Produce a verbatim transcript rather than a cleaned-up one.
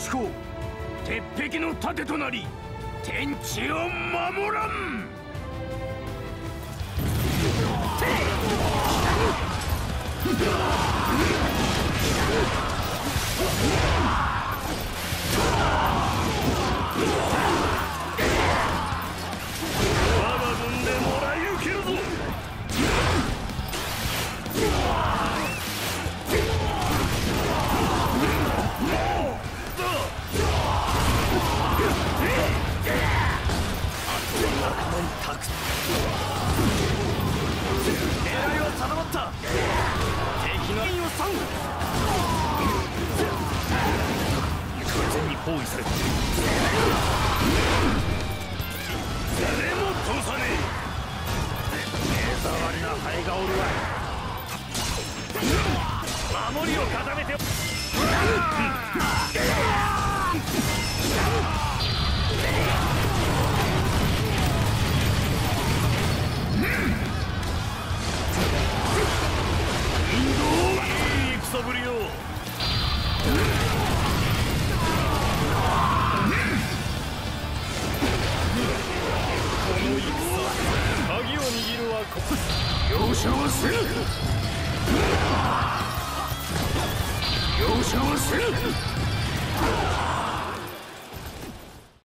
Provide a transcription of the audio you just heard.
志向、鉄壁の盾となり天地を守らん。我が軍でもらい受けるぞ。狙いは定まった。敵の意を散完全に包囲された。誰も通さねえ。目障りなハエがおるわ。守りを固めて。いい戦ぶりよ。この戦、鍵を握るはここ。容赦はせぬ。容赦はせぬ。